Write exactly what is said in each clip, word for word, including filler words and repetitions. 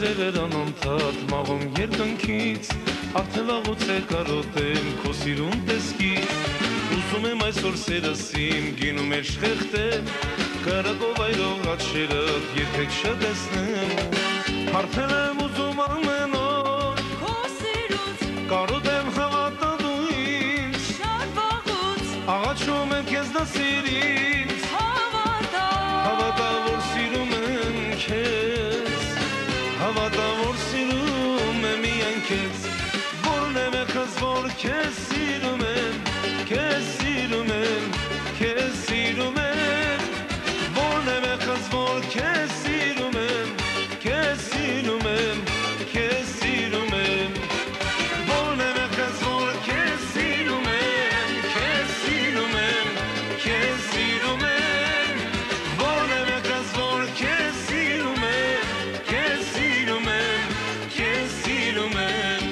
Սերեր անընդհատ մաղում երկնքից Արդեն վաղուց է կարոտեմ քո սիրուն տեսքից Ուզում եմ այսօր սերս իմ գինում էր շխեղտեմ Կարագով այրող աչերըդ երբեք չտեսնեմ Հարթել եմ ուզում ամեն օր Քո սիրուց Կարոտեմ հավատալու ինձ Շատ վաղուց Աղաչում եմ քեզ դասիր ինձ Հավատա Հավատա որ սիրում եմ քեզ Հավատա որ սիրում եմ միայն քեզ Որն եմ եղած որ քեզ սիրում եմ Քեզ սիրում եմ Քեզ սիրում եմ Որն եմ եղած որ քեզ սիրում եմ Քեզ սիրում եմ Քեզ սիրում եմ Որն եմ եղած որ քեզ սիրում եմ Քեզ սիրում եմ Քեզ սիրում եմ Որն եմ եղած որ քեզ սիրում եմ Քեզ սիրում եմ Քեզ սիրում եմ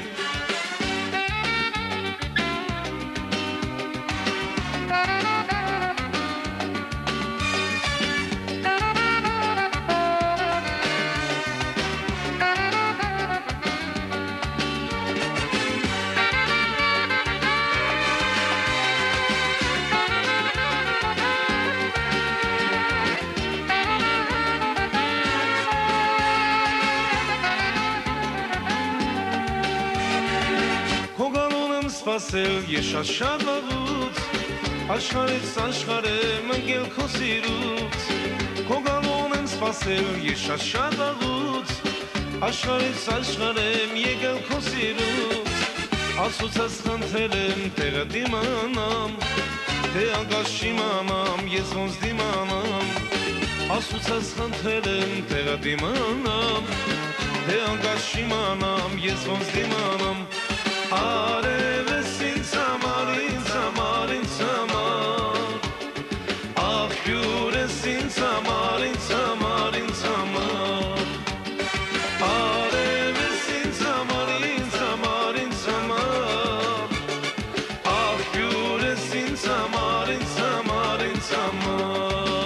Սպասել ես շատ վաղուց Աշխարհից աշխարհ եմ ընկել քո սիրուց Քո գալուն եմ սպասել ես շատ վաղուց Աշխարհից աշխարհ եմ եկել քո սիրուց Ասուցած խնդրել եմ տեղը դիմանամ Թե անկաշ իմանամ ես ոնց դիմանամ Ասուցած խնդրել եմ տեղը դիմանամ Թե անկաշ իմանամ ես ոնց դիմանամ Արևս ինձ համար, ինձ համար, ինձ համար Աղբյուր ես ինձ համար, ինձ համար, ինձ համար Արևս ինձ համար, ինձ համար, ինձ համար Աղբյուր ես ինձ համար, ինձ համար, ինձ համար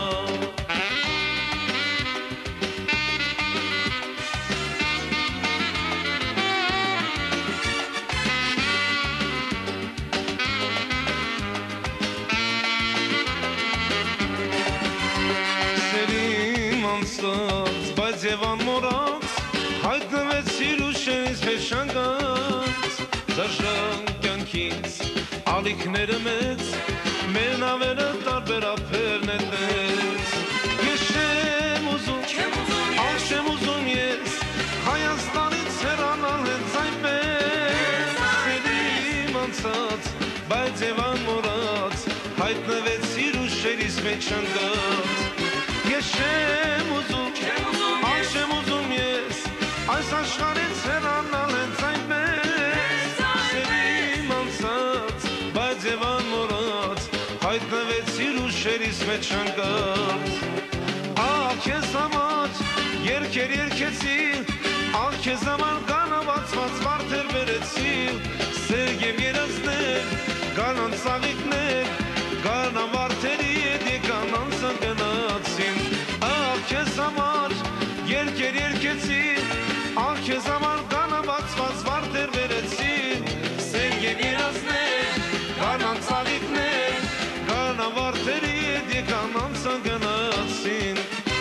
Բայց և անմորած հայտնվեցիր ուշերից փեշանգած Դաշան կյանքից ալիքները մեծ մեր նավերը տարբերափեր նետեց Ես չեմ ուզում, աղ չեմ ուզում ես Հայաստանից հեռանալ հենց այնպես Սերիմ անցած, բայց և անմորած հայտնվեցիր ուշերից փեշանգած Ես չեմ ուզում, աղ չեմ ուզում ես Այս աշխարհից հեռանալ հենց այնպես Սերիմ անցած, բայց և անմոռաց Հայտնվեցիր ուշերիս մեջ հանգած Աղ քեզ համար երգեր երգեցի Աղ քեզ համար կանավացված վարդեր բերեցի Սեր և երազներ, կանան ծաղիկներ Կանան վարդերի հետ եկան անցանգնացին Աղ քեզ համար երգեր երգեցի Աղ քեզ համար կանավացված վարդեր բերեցի Սեր և երազներ, կանան ծաղիկներ Կանան վարդերի հետ եկան անցանգնացին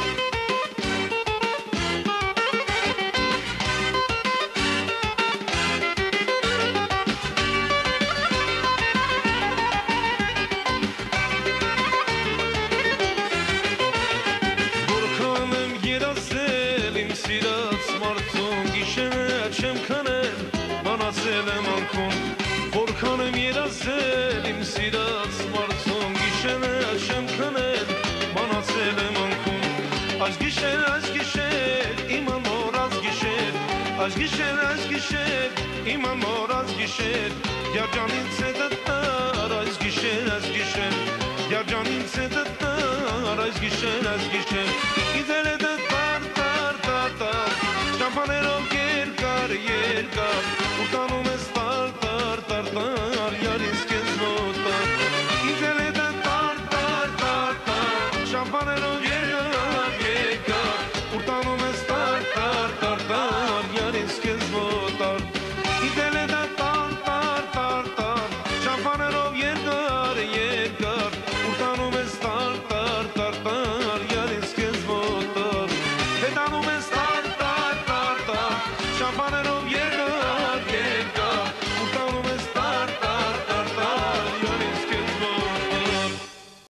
Որքան եմ երազել իմ սիրած մարդում Գիշերը չեմ քնել, մանացել եմ անքում Այս գիշեր, այս գիշեր, իմ ամորած գիշեր Այս գիշեր, այս գիշեր, իմ ամորած գիշեր Երջանից է դտար, այս գիշեր, այս գիշեր Երջանից է դտար, այս գիշեր, այս գիշեր Իդել է դտար, տար, տար, տար Ճամփաներով երկար, երկար Ու տանում